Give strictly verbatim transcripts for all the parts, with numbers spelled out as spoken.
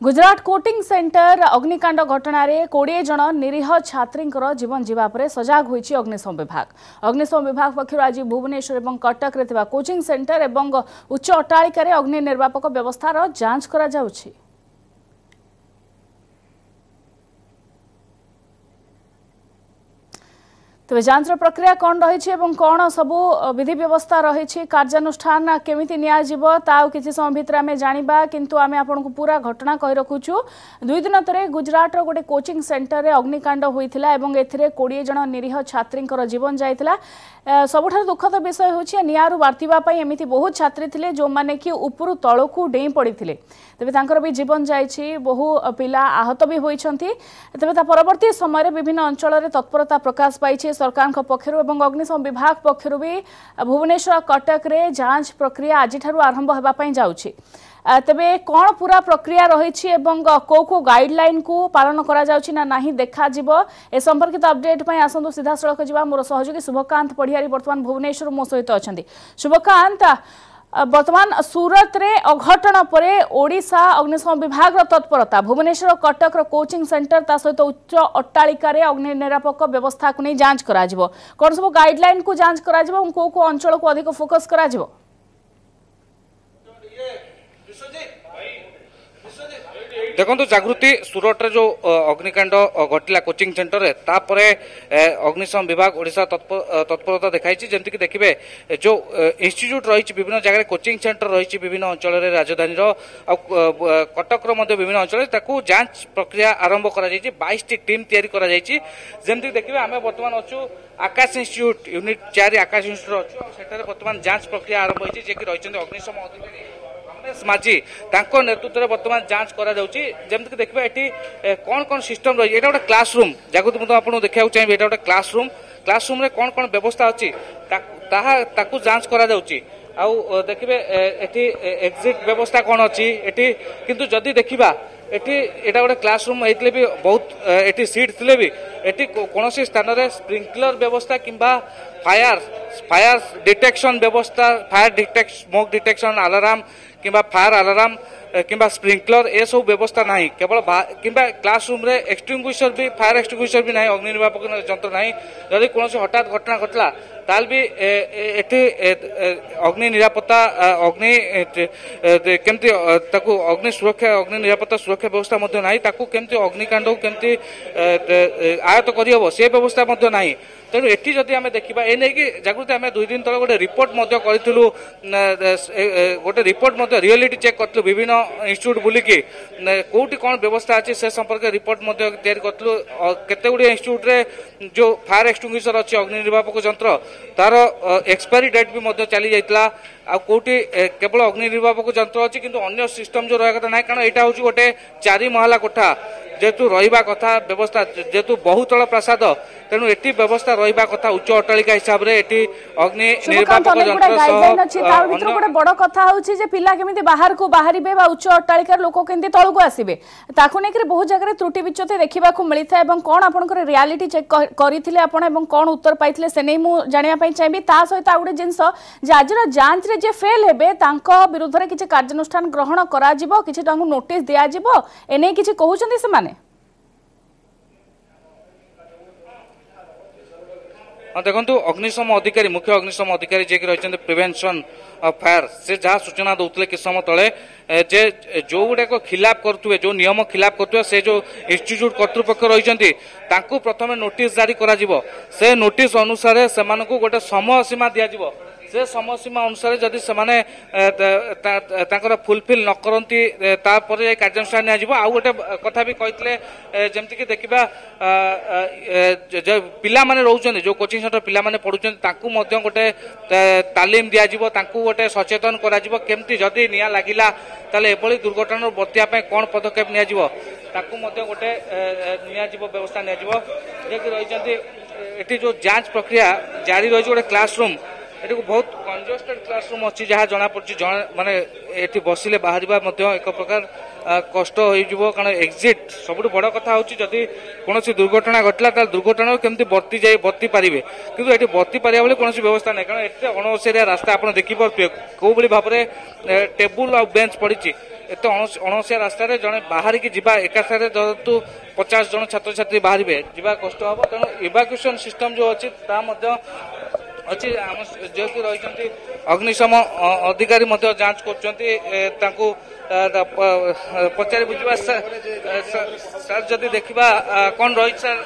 Gujarat coaching centre अग्निकांड घटना कोड़े जन निरीह छात्री जीवन जीवा पर सजग होइछि अग्निशम विभाग। अग्निशम विभाग पक्षर आज भुवनेश्वर और कटक रे कोचिंग सेंटर और उच्च अट्टालिका अग्नि निर्वापक व्यवस्थार जांच करा जाउछि। तेज जांच प्रक्रिया कौन रही कौन सबू विधि व्यवस्था रही कार्यानुष्ठान केमिति नियाजिबो किसी समय भितर आम जाना किंतु आम आपको पूरा घटना कही रखुचु। दुई दिन तले गुजरात गोटे कोचिंग सेंटर रे अग्निकांड होइथिला एवं एथिरे बीस जन निरीह छात्री जीवन जाइथिला। सबुठार दुखद विषय होछि नियारु बार्तिबा पई एमिति बहुत छात्री थिले जो माने कि उपरु तळकु डेई पड़िथिले। तेबे तांकर भी जीवन जाइछि, बहु पिला आहत भी होइछंती। तेबे ता परवर्ती समय विभिन्न अंचल रे तत्परता प्रकाश पाइछि सरकार पक्षरु एवं अग्निशम विभाग पक्षरु भी भुवनेश्वर कटक रे जांच प्रक्रिया आज ठारु आरंभ हेबा पई जाउछि। तेबे कौन पूरा प्रक्रिया रही एवं को को गाइडलाइन को पालन करा जाउछि ना नहीं देखा जिवो ए संपर्कित अपडेट पई आसंदु सीधा सड़क जिवा मोर सहयोगी शुभकांत पढ़ियारी वर्तमान भुवनेश्वर मो सहित अछंती। शुभकांत, वर्तमान सूरत रे अघटन परे ओडिशा अग्निशम विभाग तत्परता भुवनेश्वर कटक कोचिंग सेंटर ता सहित उच्च अट्टालिका रे अग्नि निरापक व्यवस्था को नहीं जांच करा जिवो। कोन सब गाइडलाइन को जांच करा जिवो को को अंचल को अधिक फोकस करा जिवो? देखो जागृति सूरत रे जो अग्निकांड घटला कोचिंग सेंटर रे तापरे अग्निशम विभाग ओडिशा तत्परता देखाई जमती कि देखिए जो इंस्टीट्यूट रही विभिन्न जगह कोचिंग सेंटर रही विभिन्न अंचल राजधानी कटक विभिन्न अंचल जांच प्रक्रिया आरंभ कर बाईस टी टीम तैयारी कर जमती देखिए आम बर्तमान अच्छु आकाश इंस्टीट्यूट यूनिट चार आकाश इंस्टीट्यूट अच्छे बर्तमान जांच प्रक्रिया आरंभ होती जे कि रही अग्निशम अधिकारी माझी नेतृत्व में बर्तमान जांच करा जाउची। जमती देखिए ये कौन कौन सिस्टम रही गोटे क्लासरूम जागृति मुझे आपको देखा चाहिए ये गोटे क्लासरूम क्लासरूम कौन कौन व्यवस्था अच्छी ताकू जांच करा जाउची। आउ देखिए एटी एग्जिट व्यवस्था कौन अच्छी एटी किंतु जदि देखिबा एटी एटा गोटे क्लासरूम होइतले भी बहुत एटी सीट थिले भी एटी कोनोसी स्थान रे स्प्रिंकलर व्यवस्था किंबा फायर फायर डिटेक्शन व्यवस्था fire detect smoke detection alarm किंबा फायर अलार्म किंबा स्प्रिंकलर ए सब व्यवस्था नहीं केवल किंबा क्लासरूम रे एक्सटिंग्विशर भी फायर एक्सटिंग्विशर भी नहीं अग्नि निर्वापक यंत्र नहीं जदि कौन हठात घटना घटला ताल भी एटी अग्नि निरापत्ता अग्नि केमती ताकू अग्नि सुरक्षा अग्नि निरापत्ता सुरक्षा व्यवस्था मध्य नहीं ताकू केमती अग्निकांड केमती आयत्त करहब से व्यवस्था मध्य नहीं। तेणु एटी जदि आम देखा ए नहीं कि जागृति आम दुई दिन तले गोटे रिपोर्ट करूँ गोटे रिपोर्ट रियलिटी चेक करूँ विभिन्न इंस्टीट्यूट बुलिकी कौटी कौन व्यवस्था अच्छी से संपर्क रिपोर्ट तैयारी करूँ केते गुड़े इंस्टीट्यूट रे जो फायर एक्सटिंग्विशर अच्छी अग्नि निर्वापक यंत्र तार एक्सपायरी डेट भी चली जाइतला आ कोटी केवल अग्नि निर्वापक यंत्र अच्छी किंतु अन्य सिस्टम जो रहा कथा ना कारण यहाँ हूँ गोटे चारि महला कोठा जेतु रहिबा कथा व्यवस्था जेतु बहुतल प्रासाद तेणु एटी व्यवस्था रहिबा कथा उच्च अट्टालिका हिसाब रे एटी अग्नि निर्वापक यंत्र गाइडलाइन अछि तार भितर गोटे बड़ कथा होछि जे पिला केमिति बाहर को बाहरिबे बा उच्च अट्टालिका लोक केमिति तळको आसीबे ताकु नै कि बहुत जगह त्रुटि विच्युति देखिबा को मिलिथा एवं कोन आपनकर रियलिटी चेक करिथिले आपण एवं कोन उत्तर पाइथिले से नै मु जानिया पई चाहबी ता सहित आ गोटे जिंस जे आजर जांच रे जे फेल हेबे तांको विरुद्ध रे किछि कार्यानुष्ठान ग्रहण करा जिवो किछि तांको नोटिस दिया जिवो एनै किछि कहउछन्ती से माने? हाँ देखो अग्निशम अधिकारी मुख्य अग्निशम अधिकारी जे रही प्रिवेंशन ऑफ फायर से जहाँ सूचना दौते किस समय तले जे जो गुड़ाक खिलाफ करुवे जो नियम खिलाफ करुवे से जो इंस्टीट्यूट कर्तृपक्ष रही प्रथम नोटिस जारी करा से नोटिस अनुसार से गोटे समय सीमा दिज्व से समय सीमा अनुसार जदि से फुलफिल न करती कार्यानुष्ठान आ गोटे कथा भी कहते जमती कि देखा पिला माने रोचन जो कोचिंग सेंटर पिला माने पढ़ुं गोटे तालीम दिज्व गोटे सचेतन करमती जदि निया लगिला ताले एभली दुर्घटना बचिया कौन पदक्षेप नियाजिवो ताकू मध्य गोटे नियाजिवो व्यवस्था नियाजिवो जे कि रही एटी जो जांच प्रक्रिया जारी रही गोटे क्लासरूम एटी को बहुत कंजेस्टेड क्लासरूम अच्छी जहाँ जना पड़ी माने एटी बसिले बाहर एक प्रकार कष्ट हो कारण एक्जिट सब बड़ कथा हूँ जदि कौन दुर्घटना घटला दुर्घटना केमती बर्ती जाए बर्ती पारे कि ये बर्ती पारा बोले कौन व्यवस्था नहीं कारण एत अणसिया रास्ता आप देखिपे कौ भाव में टेबुल आ बेंच पड़ी एत अणसिया रास्तार जड़े बाहर की जीवा एका सारे जतु पचास जन छात्र छात्री बाहर जीवा कष्ट हम तेणु इवाक्यूएसन सिस्टम जो अच्छी अच्छी जेहेतु रही अग्निशम अधिकारी जांच कर पचारि बुझा सर जदि देखा कौन रही सर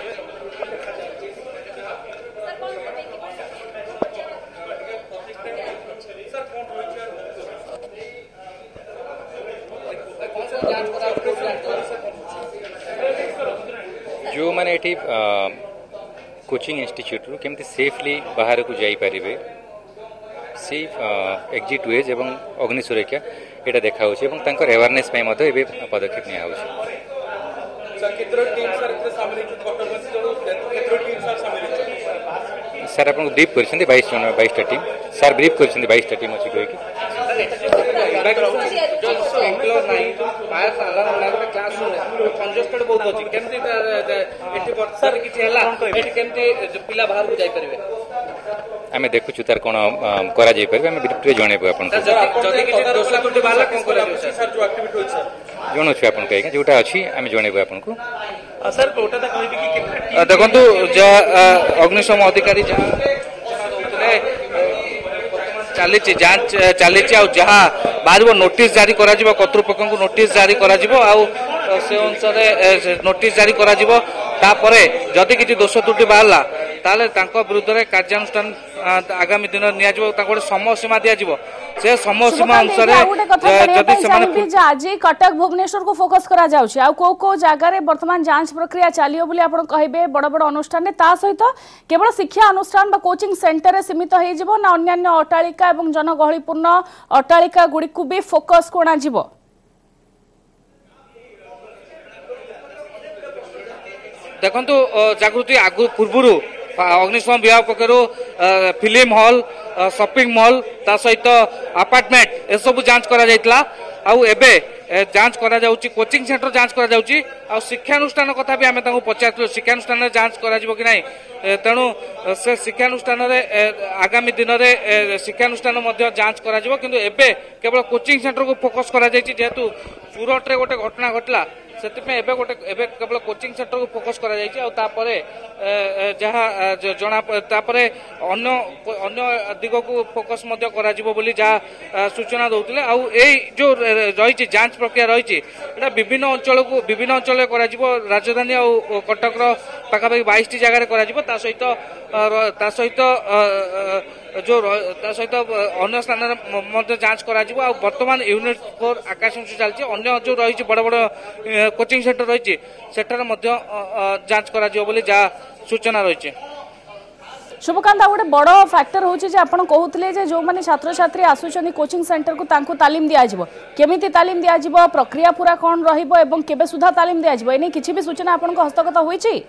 जो मैंने ये कोचिंग इंस्टीट्यूट रू केमती सेफली बाहर को जाई पारिबे सेफ एग्जिट वेज एवं अग्नि सुरक्षा यहाँ देखा अवेयरनेस पदक्षेप निया सर आपको ब्रीफ कर बाईस जन बाईस टीम सर ब्रीफ कर बाईस टीम अच्छी कहीकि आम देखु तार कौन करा आम ब्रीफ जनइबू आप जनऊ आप जोटा अच्छी आम जनइबू आपको देखु अग्निशम अधिकारी चली जांच चली जहाँ बाहर नोटिस जारी करा कर्तृपक्ष को नोटिस जारी करा से अनुसार नोटिस जारी करा तापरे जदि किसी दोष त्रुटि बाहरला ताले विरुद्ध में कार्यानुष्ठान आगामी दिन नि समय सीमा दिज्व से समय सीमा अनुसार आज कटक भुवनेश्वर को फोकस करा जाउछि आ को को जगह वर्तमान जांच प्रक्रिया चलियो बोली आपण कहबे बड़ बड़ अनुष्ठान ता सहित केवल शिक्षा अनुष्ठान बा कोचिंग सेंटर सीमित हो जिवो ना अन्य अट्टालिका एवं जनगहलीपूर्ण अट्टालिका गुडी को भी फोकस कोना जिवो देखंतु जागृति आगु पूर्वरु अग्निशम विभाग पक्षर फिल्म हॉल शॉपिंग मॉल ता सहित अपार्टमेंट ए सब जांच करा जायतला आउ एबे जांच करा जाउची कोचिंग सेंटर जांच करा जाउची आ शिक्षानुष्ठान कथा भी आमे तांको पचारथि शिक्षानुष्ठान जांच करा जिवो कि नाही तेणु से शिक्षानुष्ठान रे आगामी दिन रे शिक्षानुष्ठान मध्ये जांच करा जिवो किंतु एबे केवल कोचिंग सेंटर को फोकस करा जायची जेहेतु सूरत रे गोटे घटना घटला से गोटे एबे केवल कोचिंग सेंटर को फोकस करा जायछि आ तापरे जहा जना तापरे अन्य अन्य दिग को फोकस मध्य करा जिवो बोली जहा सूचना दउतले आ एई जो रही जांच प्रक्रिया रही एटा विभिन्न अंचल को विभिन्न अंचल करा जिवो राजधानी आ कटक रो पाखापाखि बाईस टी जगह करा जिवो ता सहित ता सहित जो ता सहित अन्य स्थान में जांच करा जिवो आ वर्तमान यूनिट फोर आकाश चलती अन्य जो रही बड़ बड़ कोचिंग सेंटर रही सेठार मध्य जांच करा जिवो बोली जहा सूचना रही शुभकांत गोटे बड़ फैक्टर होची जे आपण कहउतले जे जो माने छात्र छात्री आसुचनी कोचिंग सेंटर को तांको तालीम दिया जिवो केमिति तालीम दिया जिवो प्रक्रिया पूरा कोन रहिबो एवं केबे सुधा तालीम दिया जिवो एने किछि भी सूचना आपण को हस्तगत होईची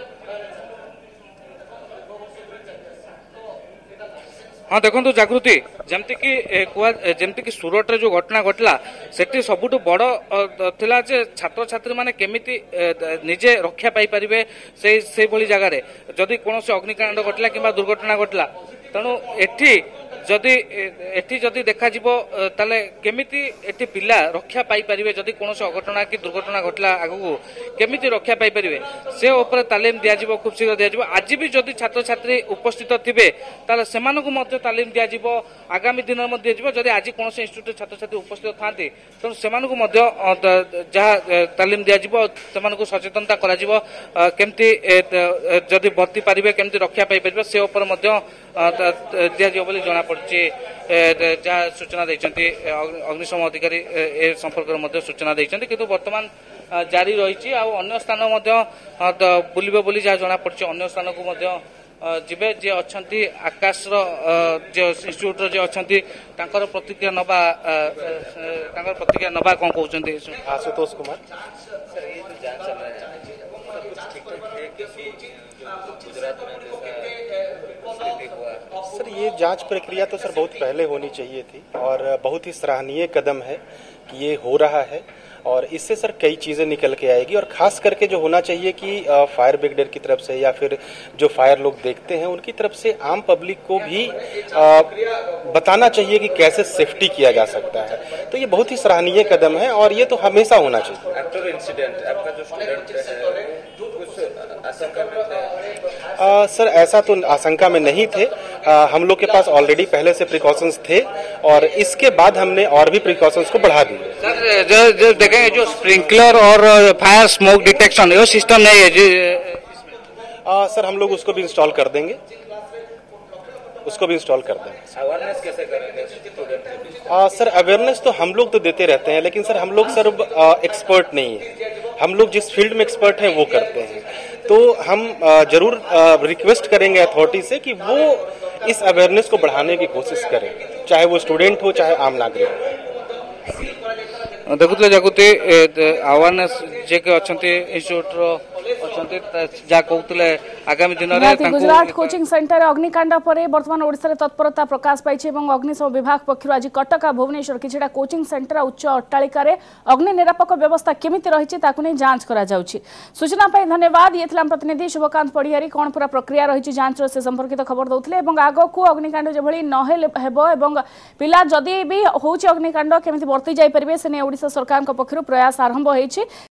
हाँ देखो जागृति जमती कि जमती कि सूरत रे जो घटना घटला सेठी सबुठु बड़ थिला जे छात्र छात्री माने केमिति निजे रक्षा पाई परिबे से से भली जगह रे जदि कोनोसी अग्निकांड घटला किबा दुर्घटना घटला तेणु एठी जदि एठी जदि देखा जिवो ताले केमिति एठी पिला रक्षा पाई परिबे जदि कोनोसी अघटना कि दुर्घटना घटला आगु केमिति रक्षा पाई परिबे से ऊपर तालीम दिया जिवो खूब शीघ्र दिया जिवो आज भी जदि छात्र छात्री उपस्थित थिबे ताले सेमानकु मध्ये तालीम दिया जिवो आगामी दिन मध्ये दिया जिवो जदि आज कोनोसी इंस्टिट्यूट छात्र छात्री उपस्थित थांती त सेमानकु मध्ये जहा तालीम दिया जिवो सेमानकु सचेतनता करा जिवो केमिति जदि भर्ती पारिबे केमिति रक्षा पाई परिबे से ऊपर मध्ये दिया जिवो बोली जना पड़छि जहाँ सूचना देइछन्ति अग्निशम अधिकारी ए संपर्क में सूचना देइछन्ति किंतु वर्तमान जारी रही अन्य स्थान बुलिबे बोली जहाँ जना पड़छि अन्य स्थान को जिबे जे अछंती आकाश रो जे इंस्टिट्यूट रो जे अछंती तांकर प्रतिक्रिया नबा तांकर प्रतिक्रिया नबा कोन कहउछन्ति आशुतोष कुमार सर ये जो जांच चल रहा है कुछ ठीक है कि गुजरात में सर ये जांच प्रक्रिया तो सर बहुत पहले होनी चाहिए थी और बहुत ही सराहनीय कदम है कि ये हो रहा है। और इससे सर कई चीज़ें निकल के आएगी। और ख़ास करके जो होना चाहिए कि फायर ब्रिगेड की तरफ से या फिर जो फायर लोग देखते हैं उनकी तरफ से आम पब्लिक को भी आ, बताना चाहिए कि कैसे सेफ्टी किया जा सकता है। तो ये बहुत ही सराहनीय कदम है और ये तो हमेशा होना चाहिए। आफ्टर इंसिडेंट आपका जो स्टूडेंट है कुछ आशंका में थे? आ, सर ऐसा तो आशंका में नहीं थे। आ, हम लोग के पास ऑलरेडी पहले से प्रिकॉशंस थे और इसके बाद हमने और भी प्रिकॉशंस को बढ़ा दिए। सर जो, जो देखेंगे जो स्प्रिंकलर और फायर स्मोक डिटेक्शन ये सिस्टम नहीं है जी। आ, सर हम लोग उसको भी इंस्टॉल कर देंगे, उसको भी इंस्टॉल कर देंगे। अवेयरनेस कैसे करेंगे स्टूडेंट के बीच? आ, सर अवेयरनेस तो हम लोग तो देते रहते हैं, लेकिन सर हम लोग सर एक्सपर्ट नहीं है। हम लोग जिस फील्ड में एक्सपर्ट हैं वो करते हैं। तो हम आ, जरूर रिक्वेस्ट करेंगे अथॉरिटी से कि वो इस अवेयरनेस को बढ़ाने की कोशिश करें, चाहे वो स्टूडेंट हो चाहे आम नागरिक हो। देखुले जागुति अवेयरनेस जे के अछंती इंस्टीट्यूट रो अछंती जा कहउतले आगामी दिन रे तांको गुजरात कोचिंग सेंटर अग्निकांड परे वर्तमान ओडिसा रे तत्परता प्रकाश पाइछि एवं अग्निशम विभाग पक्षरु आज कटक भुवनेश्वर किछटा कोचिंग सेंटर उच्च अट्टालिका रे अग्नि निरापक व्यवस्था केमिति रहिछि ताकु नै जांच करा जाउछि। सूचना पई धन्यवाद। ये थिला प्रतिनिधि शुभकांत पडियारी कोन पूरा प्रक्रिया रहिछि जांच रो से संपर्कित खबर दउथले एवं आगो को अग्निकांड जेभଳି न हेबो एवं पिला जदी भी होउछि अग्निकांड केमिति वर्ती जाई परबे से नै ओडिसा सरकार पक्षरु प्रयास आरंभ होइछि।